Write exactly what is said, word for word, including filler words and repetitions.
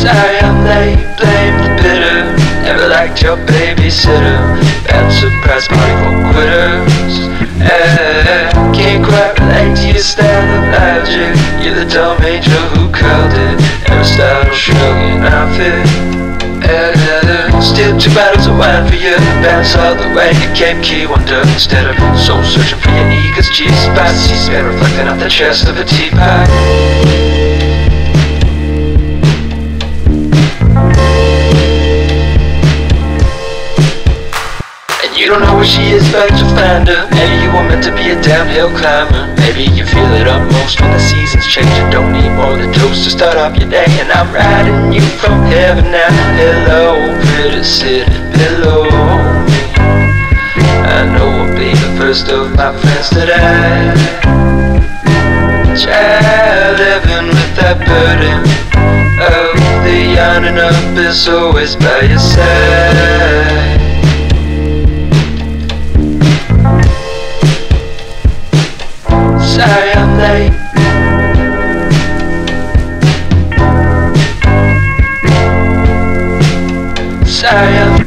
Sorry I'm late, blame the bitter. Never liked your babysitter. Bad surprise party for quitters. eh, Can't quite relate to your style of logic. You're the dumb angel who curled it. Aristotle shrugging outfit. eh, Still two bottles of wine for you. Bounce all the way to Cape Key Wonder. Instead of soul searching for your ego's G-spot. C-SPAN reflecting off the chest of a teapot. You don't know where she is, but you'll find her. Maybe you were meant to be a downhill climber. Maybe you feel it up most when the seasons change. You don't need more than toast to start off your day. And I'm riding you from heaven now. Hello, pretty city below me. I know I'll be the first of my friends today. Child, living with that burden of the yawning abyss always by your side. Sorry I'm late. Sorry I'm